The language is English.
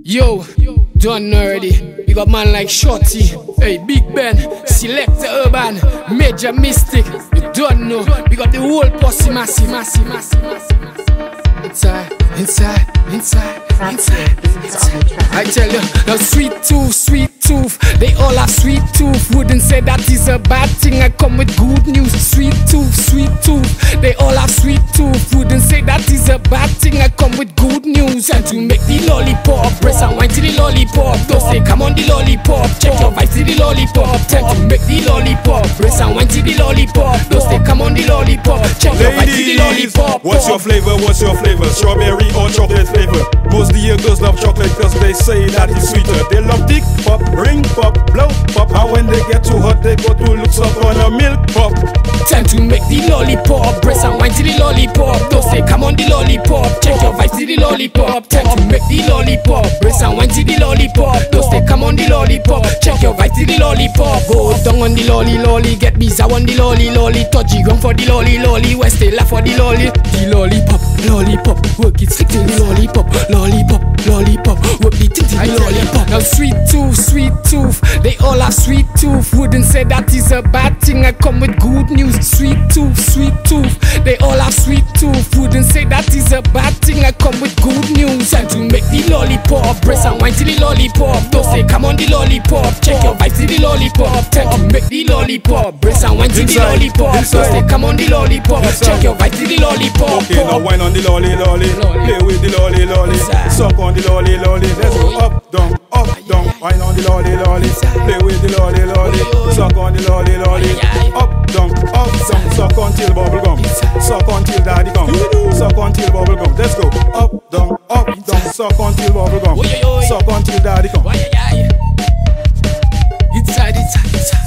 Yo, done already. We got man like Shorty, hey Big Ben, Selector Urban, Major Mystic. You don't know. We got the whole posse, massive. Inside. I tell you, now sweet tooth, they all have sweet tooth. Wouldn't say that is a bad thing. I come with good news. Sweet tooth, they all have sweet tooth. Wouldn't say that is a bad thing. I come with good news. And to make the lollipop, press and wine to the lollipop. Don't say come on the lollipop, check your vibes to the lollipop. Time to make the lollipop, press and wine to the lollipop. Don't say come on the lollipop, check your vibes to the lollipop. What's your flavor? Strawberry or chocolate flavor? Most of the girls love chocolate cause they say that it's sweeter. They love dick pop, ring pop, blow pop. And when they get too hot, they go to look up on a milk pop. Time to make the lollipop, press and wine to the lollipop. Don't say come on the lollipop, check your vibes to the lollipop. Time to make the lollipop, press and wine to the lollipop. Don't say come on the lollipop, check your vibes to the lollipop. Go down on the lolly, get bizarre on the lolly. Touchy ground for the lolly, West they laugh for the lollipop, work it straight to the lollipop, work the thing to the lollipop. Now sweet tooth, they all have sweet tooth. Wouldn't say that is a bad thing. I come with good news. Sweet tooth, they all have sweet tooth. Wouldn't say that is a bad thing. I come with good news. Time to make the lollipop, press and wine to the lollipop. Don't say come on the lollipop, check your vibes to the lollipop. Time to make the lollipop, press and wine to the lollipop. Don't say come on the lollipop, check your vibes to the lollipop. Okay, now wine on the lolly, play with the lolly, suck on the lolly. Let's go up, down, wine on the lolly, play with the lolly, suck on the lolly, up, down, suck until bubble gum, suck until daddy come, suck until bubble gum. Let's go up, down, suck until bubble gum, suck until daddy come. Inside.